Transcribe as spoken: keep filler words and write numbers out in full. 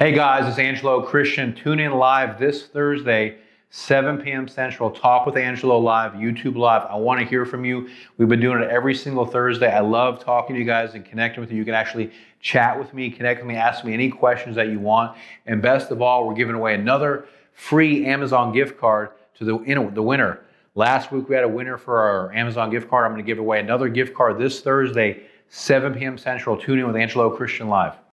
Hey guys, it's Angelo Christian. Tune in live this Thursday, seven p m Central. Talk with Angelo live, YouTube live. I want to hear from you. We've been doing it every single Thursday. I love talking to you guys and connecting with you. You can actually chat with me, connect with me, ask me any questions that you want. And best of all, we're giving away another free Amazon gift card to the, you know, the winner. Last week we had a winner for our Amazon gift card. I'm going to give away another gift card this Thursday, seven p m Central. Tune in with Angelo Christian live.